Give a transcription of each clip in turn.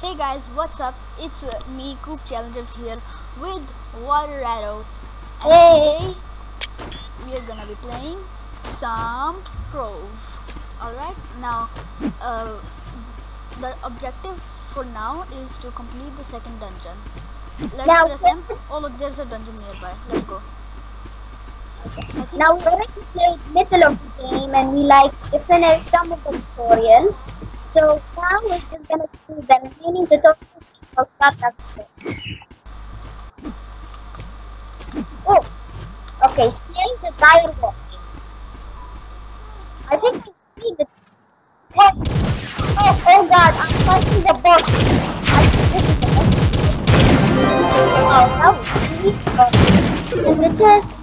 Hey guys, what's up? It's me, Coop Challengers here with Water Arrow, and Yay! today we are gonna be playing some Trove. Alright, now uh, the objective for now is to complete the second dungeon. Let's Now, press M. Oh look, there's a dungeon nearby. Let's go. I think now we already played little of the game and we finished some of the tutorials. So now we're just gonna do the remaining tutorials. I'll start after this. Oh, okay. Stay the tire washing. I think I see the. Hey! Oh God! I'm fighting the boss. I think this is the boss. Oh, now please, just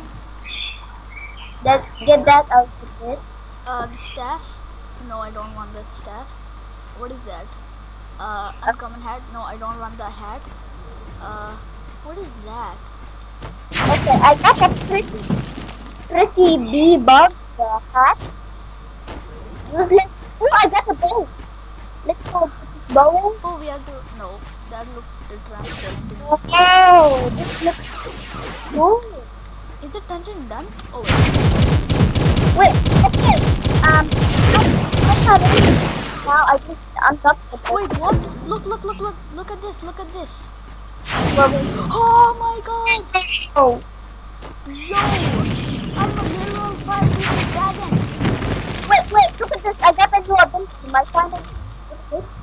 get that out of this. the staff. No, I don't want that staff. What is that? Uncommon hat. No, I don't want the hat. What is that? Okay, I got a pretty bee bug hat. Useless. Oh, I got a bow. Let's go put this bow in. Oh, we have to. No, that looked transparent. Oh, this looks cool. Is the dungeon done? Oh Wait, okay. I'm sorry. Now I just unlocked the bow. wait, what? Look at this. Look at this. Wait. Oh my God! Oh, Yo, I'm a little fire dragon. wait, look at this. I got a new ability. My final. Look at this.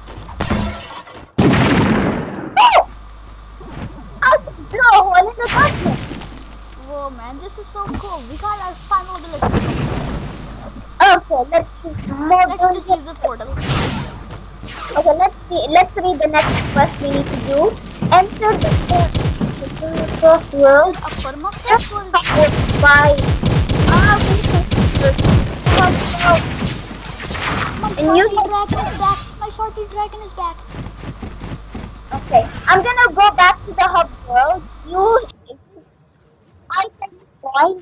Oh! I'll just blow a hole in the dungeon. Whoa, man, this is so cool. We got our final ability. Okay, let's see more Let's just dungeon. use the portal. Okay, let's see. Let's read the next quest we need to do. Enter the first world. A permafrost world. By My and you dragon is back. My 40 dragon is back. okay. I'm gonna go back to the hub world. I can join.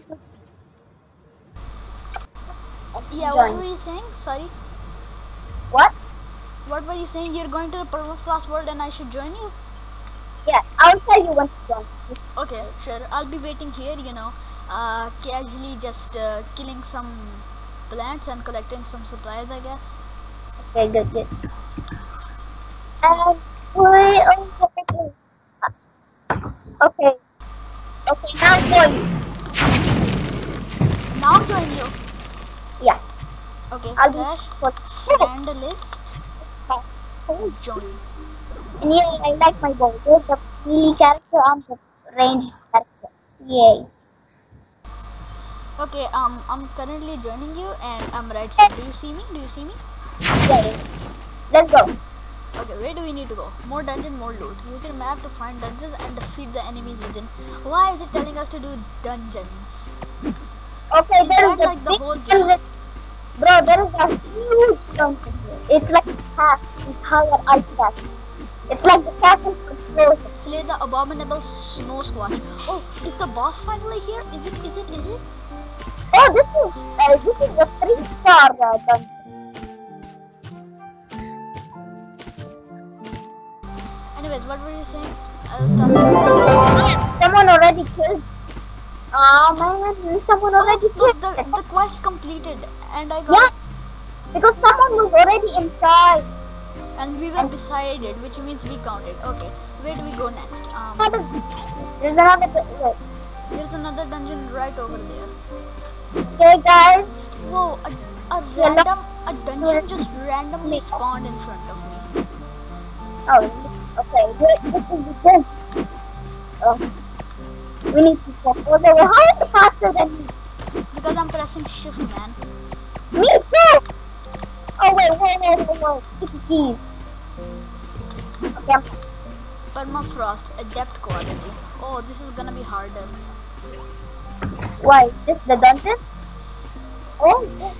Yeah, what were you saying? Sorry. What? What were you saying? You're going to the permafrost world and I should join you? Yeah, I'll tell you when to join. Okay, sure. I'll be waiting here, casually just killing some plants and collecting some supplies, I guess. Okay, good. And okay. Okay, now join. Now join you. Yeah. Okay, I'll slash be friend list join. And yeah, I like my bow. There's the melee character and the ranged character. Yay. Okay, I'm currently joining you and I'm right here. Do you see me? Do you see me? Yay. Let's go. Okay, where do we need to go? More dungeon, more loot. Use your map to find dungeons and defeat the enemies within. Why is it telling us to do dungeons? Okay, Is there that is a like the big whole game? dungeon. Bro, there is a huge dungeon here. It's like half entire ice castle. It's like the castle controls. Slay the abominable snow squash. Oh, is the boss finally here? Is it? Oh, this is a 3-star dungeon. Anyways, what were you saying? I was talking. Someone already killed. Oh man, someone already Look, killed. the quest completed and I Yeah, got because someone was already inside. and we were beside it, which means we counted. Okay, where do we go next? There's another. Wait. There's another dungeon right over there. Okay, guys. Whoa, a dungeon just randomly spawned in front of me. Oh, okay. This is the gym. Oh, we need to check. Oh, they were higher faster than me. Because I'm pressing shift, man. Me too. Oh wait. Sticky keys. Okay. Permafrost, adept quality. Oh, this is gonna be harder. Why? This the dungeon? Oh. Yeah.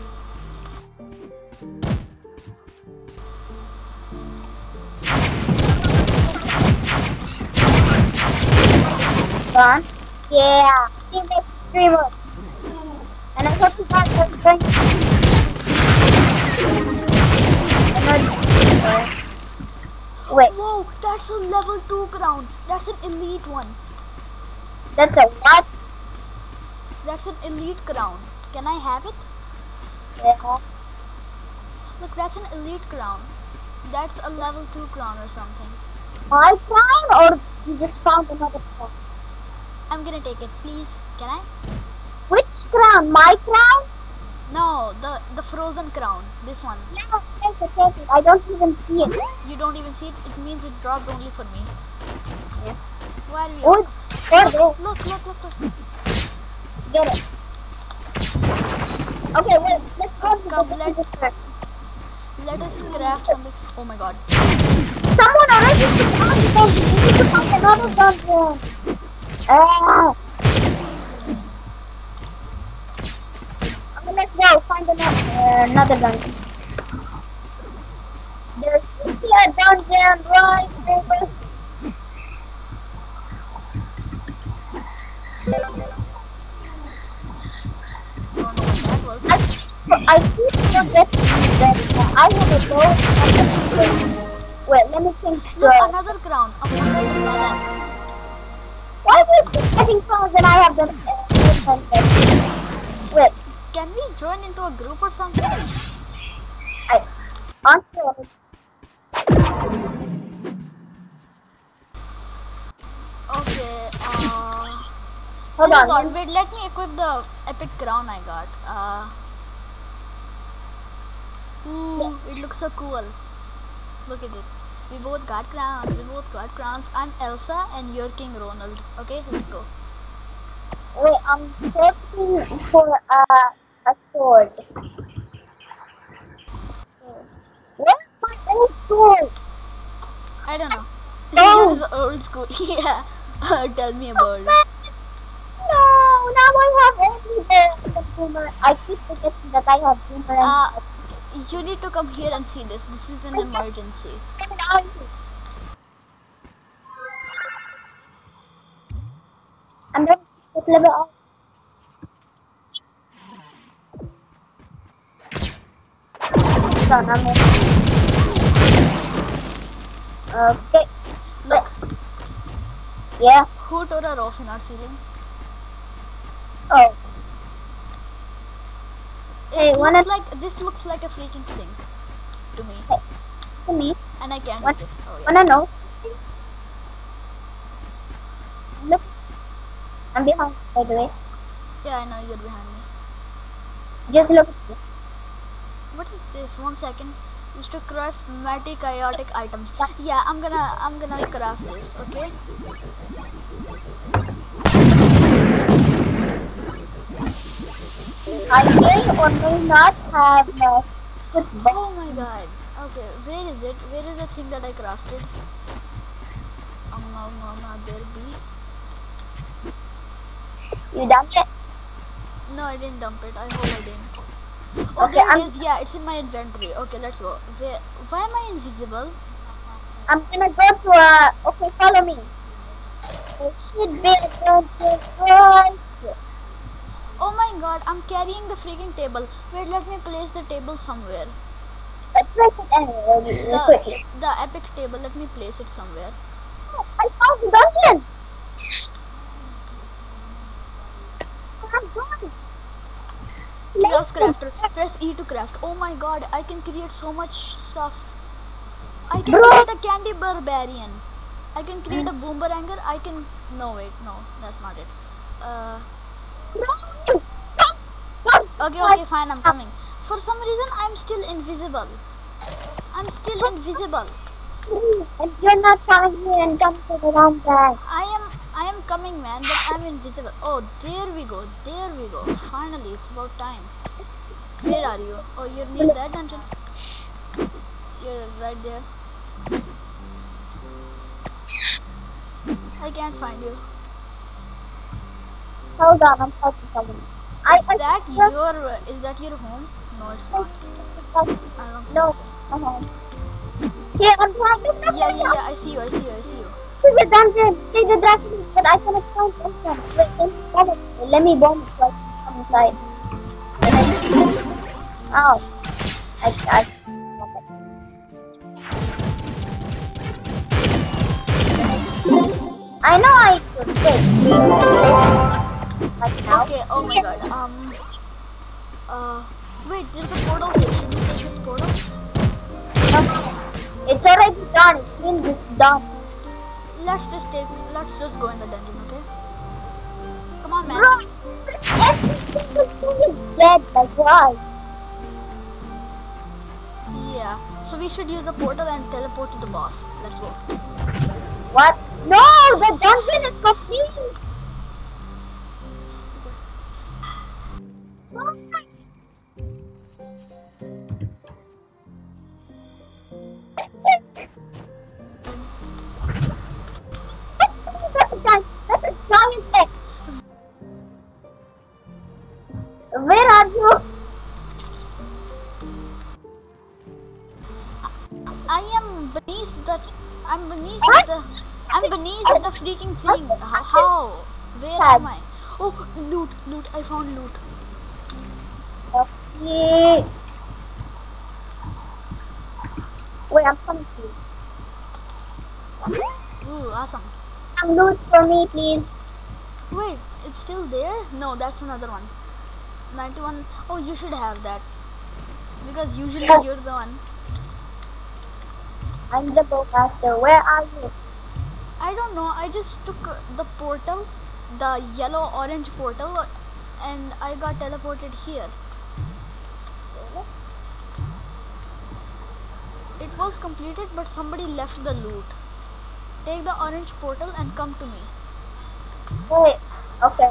Gone. Yeah. Team streamer. And I thought you guys were going to Wait, Whoa, that's a level 2 crown. That's an elite one. that's a what? That's an elite crown. Can I have it? Yeah. Look, that's an elite crown. That's a level 2 crown or something. My crown, or you just found another crown? I'm gonna take it, please. Can I? Which crown? My crown? No, the frozen crown. This one. Yeah, take it, take it. I don't even see it. You don't even see it. It means it dropped only for me. Yeah. Where are we? Oh, there, there. Look. Get it. Okay, wait. Let's go to Come, the let- different. Let us craft something. Oh my god. Someone already found the dungeon. We need to find another dungeon. Ah. Okay, let's go find another dungeon. There's simply a dungeon right there. Don't know what that was. I keep forgetting that I have a bow. Wait, let me change Look, the. another crown. A hundred less. Why do you keep getting crowns and I have them? Wait, Can we join into a group or something? answer. Okay, Hold oh on. god, wait, let me equip the epic crown I got. Ooh, it looks so cool. Look at it. We both got crowns. I'm Elsa and you're King Ronald. Okay, let's go. Wait, I'm searching for a sword. Where's my old sword? I don't know. Oh. Yours is old school. Yeah. Tell me about it. No, now I have only the boomer. I keep forgetting that I have boomerang. You need to come here and see this. This is an emergency. I'm going to put level up. Hold on, I'm in. Okay. Look, Yeah. who tore a roof in our ceiling? Oh. Hey, It wanna looks like this looks like a freaking sink to me, to me? and I can't What? reach it. Oh yeah. Wanna know something? Look. I'm behind, by the way. Yeah, I know you're behind me. Just look at me. What is this? 1 second. Used to craft mighty chaotic items. Yeah, I'm gonna craft this. Okay. I may or may not have football. Oh my god. Okay, where is it? Where is the thing that I crafted? There be. You done it? No, I didn't dump it. I hope I didn't. Oh, Okay, there it is. Yeah, it's in my inventory. Okay, let's go. Why am I invisible? I'm gonna go to a. Okay, follow me. There should be a dungeon right here. Oh my god, I'm carrying the freaking table. Wait, let me place the table somewhere. Let's break it anyway, quickly. The epic table, let me place it somewhere. Oh, I found the dungeon! I'm done. Chaos crafter. Press E to craft. Oh my god, I can create so much stuff. I can create a candy barbarian. I can create a boomeranger. I can. No, wait, no, that's not it. Okay, fine, I'm coming. For some reason, I'm still invisible. I'm still invisible. And you're not coming here and come to the wrong guy. I am coming, man, but I'm invisible. Oh, there we go. Finally, it's about time. Where are you? Oh, you're near that dungeon. Shh. You're right there. I can't find you. Hold on, I'm talking to someone. Is that your home? No, it's not. I don't No, think I'm home. Here, I'm trying to Yeah, I see you. This is a dungeon. Stay the dragon, but I cannot find entrance. Wait, let me bomb it so I can come inside. Oh. Okay. I know I could take 3 right now. Okay, oh my god. Wait, there's a portal here. Should we take this portal? It's already done. It means it's done. Let's just go in the dungeon, okay? Come on, man. Bro, every single thing is dead. Like why? Yeah. So we should use the portal and teleport to the boss. Let's go. What? No, the dungeon is complete. That's a giant X. Where are you? I'm beneath the freaking thing. How? Where am I? Oh, loot. I found loot. Okay. Wait, I'm coming to you. Ooh, awesome. Some loot for me, please. Wait, it's still there? No, that's another one. 91. Oh, you should have that. Because usually you're the one. I'm the bowcaster. Where are you? I don't know. I just took the portal, the yellow-orange portal, and I got teleported here. It was completed, but somebody left the loot. Take the orange portal and come to me. Wait. Okay.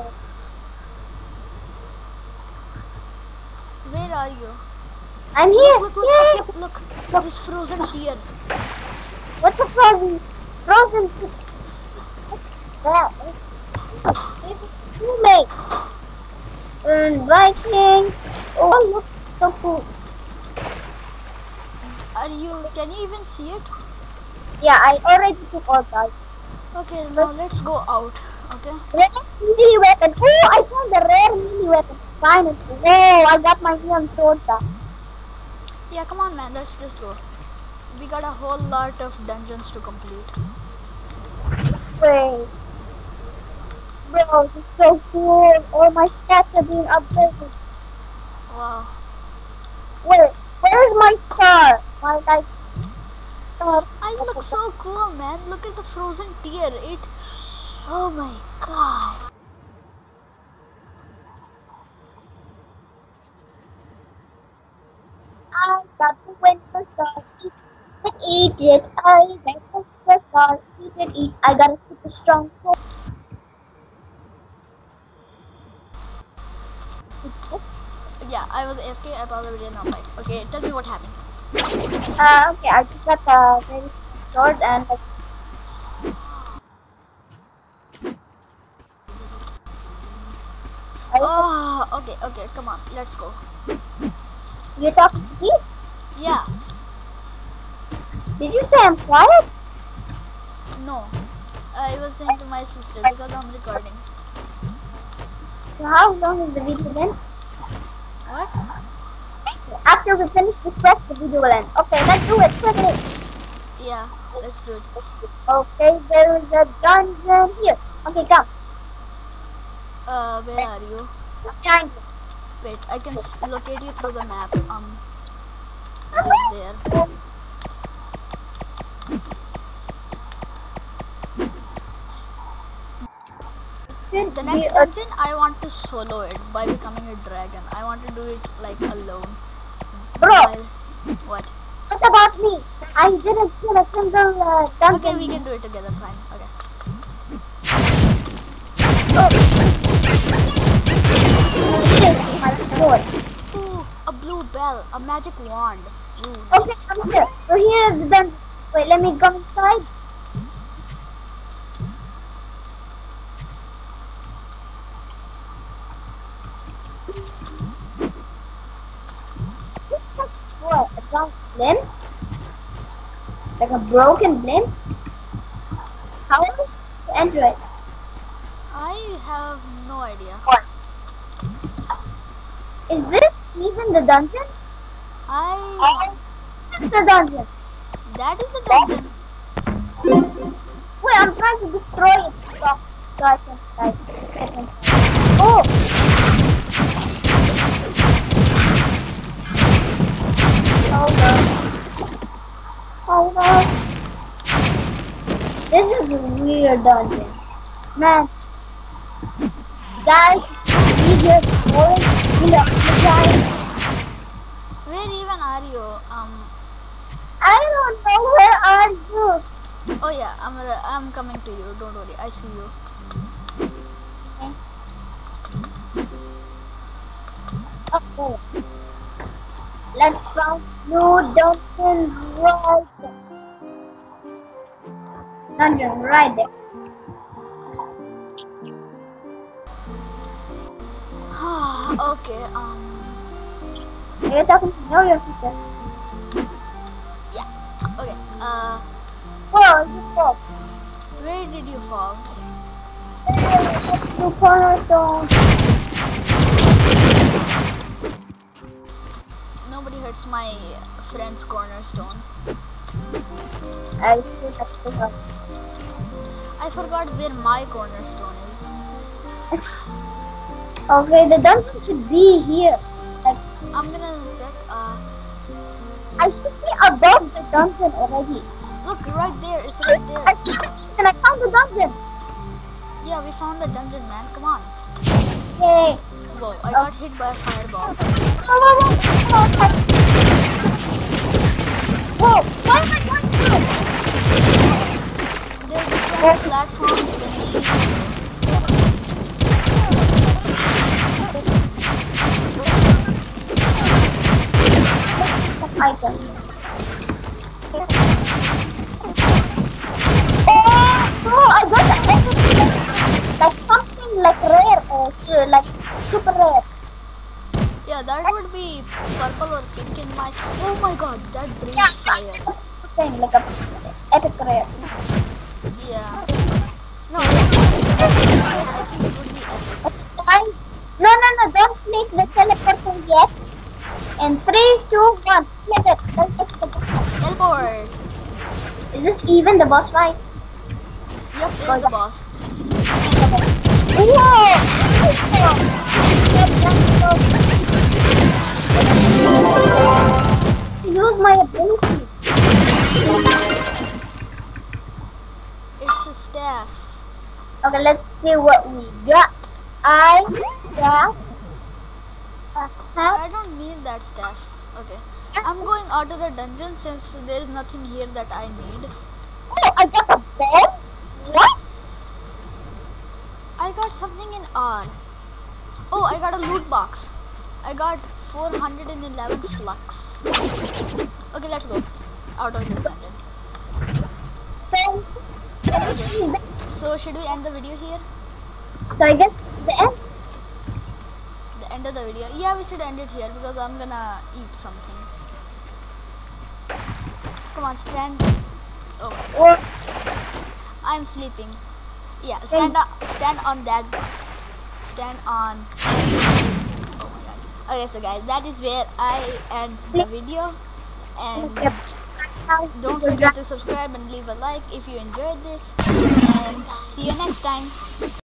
Where are you? I'm here. Look, this frozen deer. What's a frozen fish? That. Teammate. Viking. Oh, looks so cool. Can you even see it? Yeah, I already took all that. Okay, now let's go out. Okay. Rare melee weapon. Oh, I found the rare melee weapon. Finally. Whoa, I got my neon sword back. Yeah, come on, man. Let's just go. We got a whole lot of dungeons to complete. Wait. Bro, it's so cool. All my stats are being updated. Wow. Wait, where's my star? My like star. I look so cool, man. Look at the frozen deer. Oh my god. I got the winter star. Eat it. I got the winter star. Eat it. I got a super strong sword. Yeah, I was AFK. I probably didn't know. Okay, tell me what happened. Okay, I just got a very strong sword and like. Oh, okay, come on, let's go. You talking to me? Yeah. Did you say I'm quiet? No. I was saying to my sister because I'm recording. So how long is the video then? What? After we finish this quest, the video will end. Okay, let's do it quickly. Yeah, let's do it. Okay, there is a dungeon here. Okay, come. Where are you? Behind you. Wait, I can locate you through the map. Right there. The next dungeon, I want to solo it by becoming a dragon. I want to do it like alone. Bro, What? what about me? I didn't kill a single dungeon. Okay, we can do it together. Fine. Okay. My sword. Ooh, a blue bell, a magic wand. Ooh, Okay, nice. I'm here. We're here at the dungeon. Wait, let me go inside. What? A giant blimp? Like a broken blimp? How am I supposed to enter it? I have no idea. Is this even the dungeon? That's the dungeon. That is the dungeon. Wait, I'm trying to destroy it. This is a weird dungeon. Man, guys, we just going in the guys. Where even are you? I don't know where are you. Oh yeah, I'm coming to you. Don't worry, I see you. Okay. Let's find new dungeon right there. Dungeon right there. Okay. Are you talking to me or your sister? Yeah. Okay. Whoa, you spoke. Where did you fall? The cornerstone. Nobody hurts my friend's cornerstone. I still have to go. I forgot where my cornerstone is. Okay, the dungeon should be here. Like, I'm gonna check. I should be above the dungeon already. Look right there. It's right I there. found and I found the dungeon. Yeah, we found the dungeon, man. Come on. Yay. Whoa! I got hit by a fireball. Whoa, what am I going to do? There's different platforms. When you see Items. Oh, I got the like something like rare or like super rare. yeah, that would be purple or pink in my. Oh my God! That brings Yeah, fire. thing like a epic rare. Yeah. No, I think it would be epic. Guys, no, don't click the teleporter yet. In 3, 2, 1, click it. Teleport. Is this even the boss fight? Yep, there's the boss. Use my abilities. It's a staff. Okay, let's see what we got. I got a hat. I don't need that staff. Okay. I'm going out of the dungeon since there is nothing here that I need. Oh, I got a bed. What? I got something in R. Oh, I got a loot box. I got 411 flux. Okay, let's go out of this dungeon. So, So should we end the video here? so I guess the end. The end of the video? Yeah, we should end it here because I'm gonna eat something. Come on, stand. Oh, Or I'm sleeping. Yeah, stand up. Stand on that bar. Stand on. Oh my God. Okay, so guys, that is where I end the video. And don't forget to subscribe and leave a like if you enjoyed this. And see you next time.